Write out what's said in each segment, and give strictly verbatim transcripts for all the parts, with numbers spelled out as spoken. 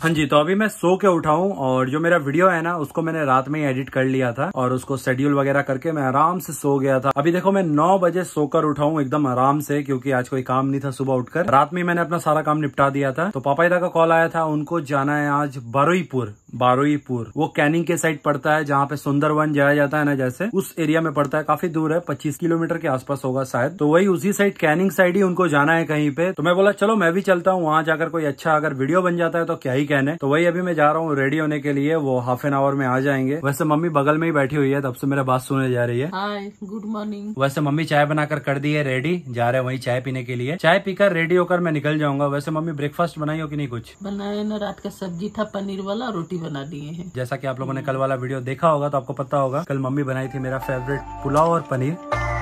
हाँ जी, तो अभी मैं सो के उठा हूँ और जो मेरा वीडियो है ना उसको मैंने रात में ही एडिट कर लिया था और उसको शेड्यूल वगैरह करके मैं आराम से सो गया था। अभी देखो मैं नौ बजे सोकर उठा हूँ एकदम आराम से, क्योंकि आज कोई काम नहीं था सुबह उठकर। रात में मैंने अपना सारा काम निपटा दिया था। तो पापा का कॉल आया था, उनको जाना है आज बारुईपुर। बारुईपुर वो कैनिंग के साइड पड़ता है, जहाँ पे सुंदरवन जाया जाता है ना, जैसे उस एरिया में पड़ता है। काफी दूर है, पच्चीस किलोमीटर के आसपास होगा शायद। तो वही उसी साइड कैनिंग साइड ही उनको जाना है कहीं पे। तो मैं बोला चलो मैं भी चलता हूँ, वहाँ जाकर कोई अच्छा अगर वीडियो बन जाता है तो क्या ही कहने। तो वही अभी मैं जा रहा हूँ रेडी होने के लिए, वो हाफ एन आवर में आ जाएंगे। वैसे मम्मी बगल में ही बैठी हुई है, तब से मेरा बात सुनने जा रही है। Hi, good morning. वैसे मम्मी चाय बनाकर कर दी है रेडी, जा रहे हैं वही चाय पीने के लिए। चाय पीकर रेडी होकर मैं निकल जाऊंगा। वैसे मम्मी ब्रेकफास्ट बनाई हो कि नहीं? कुछ बनाए ना, रात का सब्जी था पनीर वाला, रोटी बना दिए हैं। जैसा कि आप लोगों ने कल वाला वीडियो देखा होगा तो आपको पता होगा, कल मम्मी बनाई थी मेरा फेवरेट पुलाव और पनीर।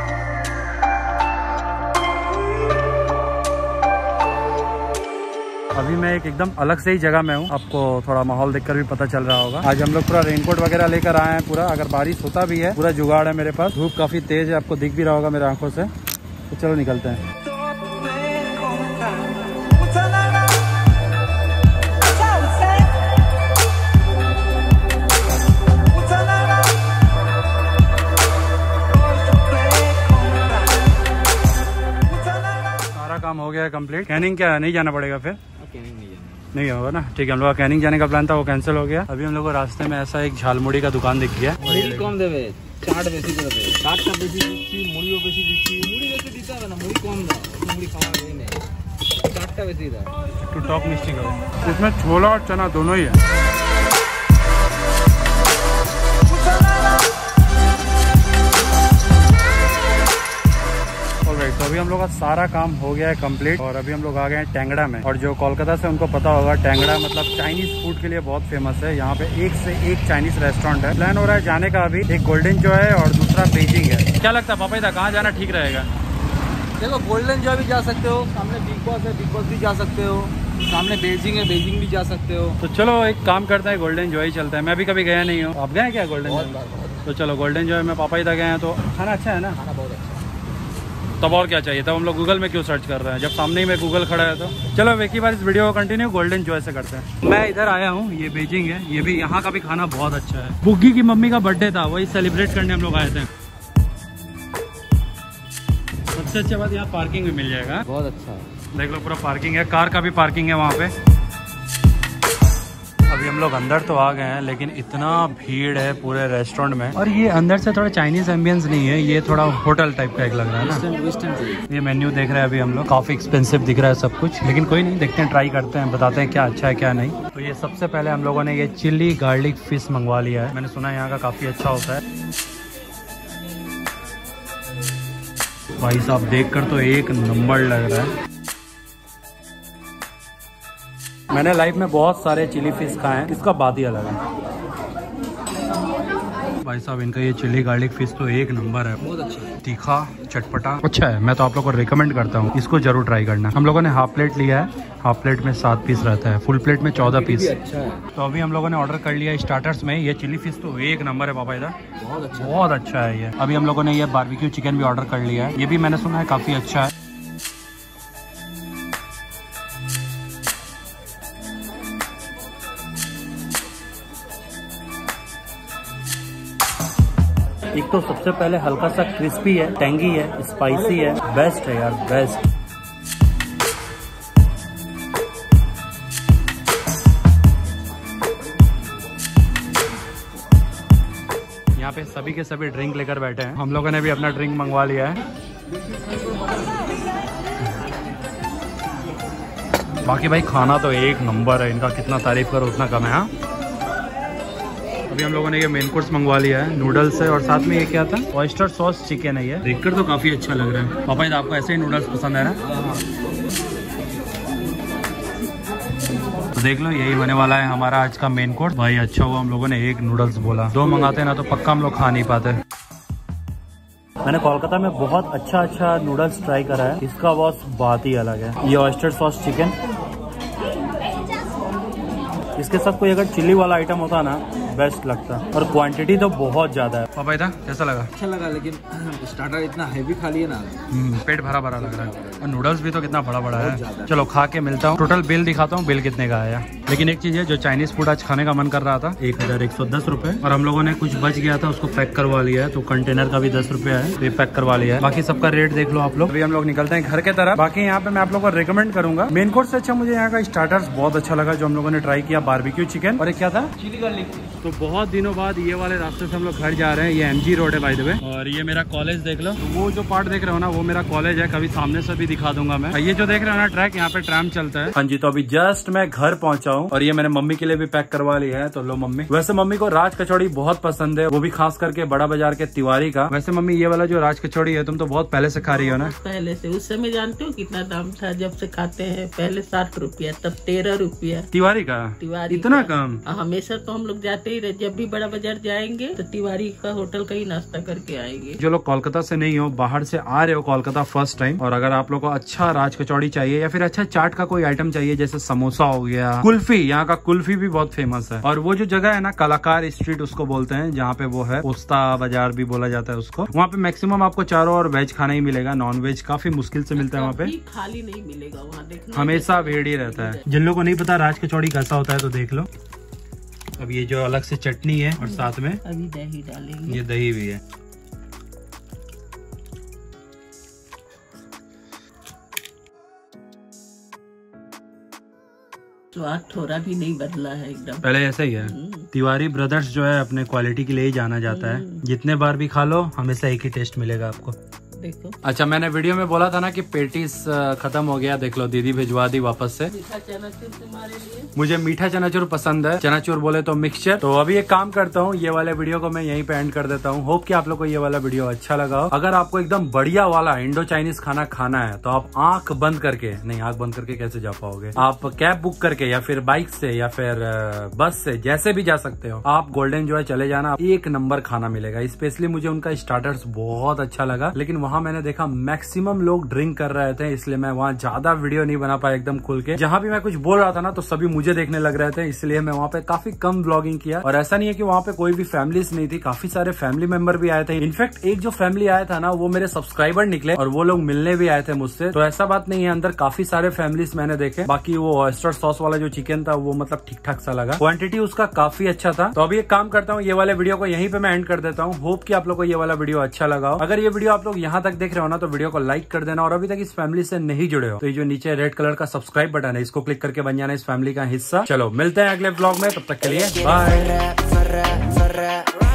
अभी मैं एक एकदम अलग से ही जगह में हूँ, आपको थोड़ा माहौल देखकर भी पता चल रहा होगा। आज हम लोग पूरा रेनकोट वगैरह लेकर आए हैं पूरा, अगर बारिश होता भी है पूरा जुगाड़ है मेरे पास। धूप काफी तेज है, आपको दिख भी रहा होगा मेरे आंखों से। तो चलो निकलते हैं। काम हो गया है कंप्लीट। कैनिंग क्या नहीं जाना पड़ेगा फिर? कैनिंग नहीं जाना, नहीं होगा ना, ठीक है। हम लोग का कैनिंग जाने का प्लान था, वो कैंसिल हो गया। अभी हम लोग को रास्ते में ऐसा एक झालमुड़ी का दुकान दिख गया। कम देवे चाट बेसी कर दे, चाट का बेसी दिखी, मुड़ियो बेसी दिखी। मुड़ी बेसी दिता है ना, मुड़ी कम दा, मुड़ी खावा दे नहीं, चाट का बेसी दा। टू टॉप मिस्टेक है इसमें, छोला और चना दोनों ही है। तो अभी हम लोग का सारा काम हो गया है कंप्लीट और अभी हम लोग आ गए हैं टेंगड़ा में। और जो कोलकाता से उनको पता होगा, टेंगड़ा मतलब चाइनीज फूड के लिए बहुत फेमस है। यहाँ पे एक से एक चाइनीज रेस्टोरेंट है। प्लान हो रहा है जाने का अभी। एक गोल्डन जॉय है और दूसरा बीजिंग है। क्या लगता है पापा इधर कहाँ जाना ठीक रहेगा? देखो, गोल्डन जॉय भी जा सकते हो, सामने बिग बॉस है, बिग बॉस भी जा सकते हो, सामने बेजिंग है, बेजिंग भी जा सकते हो। तो चलो एक काम करते हैं, गोल्डन जॉय चलता है। मैं भी कभी गया नहीं हूँ, आप गए क्या गोल्डन जॉय? तो चलो गोल्डन जॉय में पापा इधर गए हैं। तो खाना अच्छा है ना? खाना बहुत अच्छा। तब और क्या चाहिए? तब हम लोग गूगल में क्यों सर्च कर रहे हैं जब सामने ही में गूगल खड़ा है। तो चलो एक ही बार इस वीडियो को कंटिन्यू गोल्डन जॉय से करते हैं। मैं इधर आया हूँ, ये बीजिंग है। ये भी यहाँ का भी खाना बहुत अच्छा है। बुग्गी की मम्मी का बर्थडे था, वही सेलिब्रेट करने हम लोग आए थे। सबसे अच्छी बात यहाँ पार्किंग भी मिल जाएगा, बहुत अच्छा है। देख लो पूरा पार्किंग है, कार का भी पार्किंग है वहाँ पे। अभी हम लोग अंदर तो आ गए हैं, लेकिन इतना भीड़ है पूरे रेस्टोरेंट में। और ये अंदर से थोड़ा चाइनीज एम्बियंस नहीं है, ये थोड़ा होटल टाइप का एक लग रहा है ना। ये मेन्यू देख रहे हैं अभी हम लोग, काफी एक्सपेंसिव दिख रहा है सब कुछ, लेकिन कोई नहीं, देखते हैं, ट्राई करते हैं, बताते हैं क्या अच्छा है क्या नहीं। तो ये सबसे पहले हम लोगों ने ये चिल्ली गार्लिक फिश मंगवा लिया है। मैंने सुना है यहाँ का काफी अच्छा होता है। भाई साहब देखकर तो एक नंबर लग रहा है। मैंने लाइफ में बहुत सारे चिली फिश खाए हैं, इसका बात ही अलग है। भाई साहब इनका ये चिली गार्लिक फिश तो एक नंबर है, बहुत अच्छा है, तीखा चटपटा अच्छा है। मैं तो आप लोग को रिकमेंड करता हूँ, इसको जरूर ट्राई करना। हम लोगों ने हाफ प्लेट लिया है, हाफ प्लेट में सात पीस रहता है, फुल प्लेट में चौदह पीस। अच्छा है। तो अभी हम लोगों ने ऑर्डर कर लिया स्टार्टर्स में। ये चिली फिश तो एक नंबर है पापा, इधर बहुत अच्छा बहुत अच्छा है ये। अभी हम लोगों ने ये बारबेक्यू चिकन भी ऑर्डर कर लिया है, ये भी मैंने सुना है काफी अच्छा है। एक तो सबसे पहले हल्का सा क्रिस्पी है, टेंगी है, स्पाइसी है, बेस्ट है यार, बेस्ट। यहाँ पे सभी के सभी ड्रिंक लेकर बैठे हैं। हम लोगों ने भी अपना ड्रिंक मंगवा लिया है। बाकी भाई खाना तो एक नंबर है इनका, कितना तारीफ करो उतना कम है। हाँ अभी हम लोगों ने ये मेन कोर्स मंगवा लिया है, नूडल्स है और साथ में ये क्या था, ऑयस्टर सॉस चिकन है। ये देखकर तो काफी अच्छा लग रहा है। पापा आपको ऐसे ही नूडल्स पसंद है ना? तो देख लो यही होने वाला है हमारा आज का मेन कोर्स। भाई अच्छा हुआ हम लोगों ने एक नूडल्स बोला, दो मंगाते ना तो पक्का हम लोग खा नहीं पाते। मैंने कोलकाता में बहुत अच्छा अच्छा नूडल्स ट्राई करा है, इसका बॉस बात ही अलग है। ये ऑयस्टर सॉस चिकन, इसके साथ कोई अगर चिल्ली वाला आइटम होता ना बेस्ट लगता है और क्वांटिटी तो बहुत ज्यादा है। पापा इधर कैसा लगा? अच्छा लगा, लेकिन स्टार्टर इतना हैवी खा लिया ना, पेट भरा भरा लग रहा है। और नूडल्स भी तो कितना बड़ा बड़ा है। चलो खा के मिलता हूँ, टोटल बिल दिखाता हूँ बिल कितने का आया। लेकिन एक चीज है, जो चाइनीज फूड आज खाने का मन कर रहा था, एक हजार एक सौ दस रुपए, और हम लोगों ने कुछ बच गया था उसको पैक करवा लिया है, तो कंटेनर का भी दस रुपया है, तो ये पैक करवा लिया है। बाकी सबका रेट देख लो आप लोग। अभी हम लोग निकलते हैं घर के तरफ। बाकी यहाँ पे मैं आप लोगों को रिकमेंड करूंगा, मेन कोर्स से अच्छा मुझे यहाँ का स्टार्टर्स बहुत अच्छा लगा जो हम लोगों ने ट्राई किया। बारबेक्यू चिकन और एक क्या था, चिली गार्लिक। तो बहुत दिनों बाद ये वाले रास्ते से हम लोग घर जा रहे हैं। ये एमजी रोड है बाय द वे, और ये मेरा कॉलेज देख लो। वो जो पार्ट देख रहे हो ना, वो मेरा कॉलेज है, कभी सामने से भी दिखा दूंगा मैं। ये जो देख रहे हो ना ट्रैक, यहाँ पे ट्रैम चलता है। हाँ जी, तो अभी जस्ट मैं घर पहुंचा हूँ और ये मैंने मम्मी के लिए भी पैक करवा लिया है। तो लो मम्मी, वैसे मम्मी को राज कचौड़ी बहुत पसंद है, वो भी खास करके बड़ा बाजार के तिवारी का। वैसे मम्मी ये वाला जो राज कचौड़ी है तुम तो बहुत पहले से खा रही हो ना? पहले से। उस समय जानते हो कितना दाम था जब से खाते हैं? पहले साठ रुपया, तब तेरह रुपया। तिवारी का? तिवारी इतना कम? हमेशा तो हम लोग जाते ही रहे, जब भी बड़ा बाजार जाएंगे तो तिवारी का होटल का ही नाश्ता करके आएंगे। जो लोग कोलकाता से नहीं हो, बाहर से आ रहे हो कोलकाता फर्स्ट टाइम, और अगर आप लोग को अच्छा राज कचौड़ी चाहिए या फिर अच्छा चाट का कोई आइटम चाहिए, जैसे समोसा हो गया, कुल्फी, यहाँ का कुल्फी भी बहुत फेमस है। और वो जो जगह है ना, कलाकार स्ट्रीट उसको बोलते हैं, जहाँ पे वो है, पोस्ता बाजार भी बोला जाता है उसको। वहाँ पे मैक्सिमम आपको चारों और वेज खाना ही मिलेगा, नॉन वेज काफी मुश्किल से मिलता है वहाँ पे, खाली नहीं मिलेगा वहाँ, देखना हमेशा भीड़ ही रहता है। जिन लोगों को नहीं पता राज कचौड़ी कैसा होता है तो देख लो। अब ये जो अलग से चटनी है और साथ में अभी दही डालेंगे, ये दही भी है। स्वाद थोड़ा भी नहीं बदला है, एकदम पहले ऐसा ही है। तिवारी ब्रदर्स जो है अपने क्वालिटी के लिए ही जाना जाता है, जितने बार भी खा लो हमेशा एक ही टेस्ट मिलेगा आपको। देखो। अच्छा, मैंने वीडियो में बोला था ना कि पेटीज खत्म हो गया, देख लो दीदी भिजवा दी वापस से। मीठा चनाचूर तुम्हारे लिए। मुझे मीठा चनाचूर पसंद है, चनाचूर बोले तो मिक्सचर। तो अभी एक काम करता हूँ, ये वाले वीडियो को मैं यहीं पे एंड कर देता हूँ। होप कि आप लोग को ये वाला वीडियो अच्छा लगा हो। अगर आपको एकदम बढ़िया वाला इंडो चाइनीज खाना खाना है तो आप आंख बंद करके, नहीं आंख बंद करके कैसे जा पाओगे, आप कैब बुक करके या फिर बाइक से या फिर बस से, जैसे भी जा सकते हो, आप गोल्डन जो है चले जाना, एक नंबर खाना मिलेगा। स्पेशली मुझे उनका स्टार्टर्स बहुत अच्छा लगा, लेकिन वहाँ मैंने देखा मैक्सिमम लोग ड्रिंक कर रहे थे, इसलिए मैं वहाँ ज्यादा वीडियो नहीं बना पाया एकदम खुल के। जहाँ भी मैं कुछ बोल रहा था ना तो सभी मुझे देखने लग रहे थे, इसलिए मैं वहाँ पे काफी कम ब्लॉगिंग किया। और ऐसा नहीं है कि वहाँ पे कोई भी फैमिलीज नहीं थी, काफी सारे फैमिली मेंबर भी आए थे। इनफैक्ट एक जो फैमिली आया था ना, वो मेरे सब्सक्राइबर निकले और वो लोग मिलने भी आए थे मुझसे। तो ऐसा बात नहीं है, अंदर काफी सारे फैमिलीज मैंने देखे। बाकी वो ऑयस्टर सॉस वाला जो चिकन था वो मतलब ठीक ठाक सा लगा, क्वांटिटी उसका काफी अच्छा था। तो अभी एक काम करता हूँ, ये वाले वीडियो को यहीं पे मैं एंड कर देता हूँ। होप कि आप लोग को ये वाला वीडियो अच्छा लगा हो। अगर ये वीडियो आप लोग यहाँ तक देख रहे हो ना, तो वीडियो को लाइक कर देना, और अभी तक इस फैमिली से नहीं जुड़े हो तो ये जो नीचे रेड कलर का सब्सक्राइब बटन है, इसको क्लिक करके बन जाना इस फैमिली का हिस्सा। चलो मिलते हैं अगले ब्लॉग में, तब तक के लिए बाय।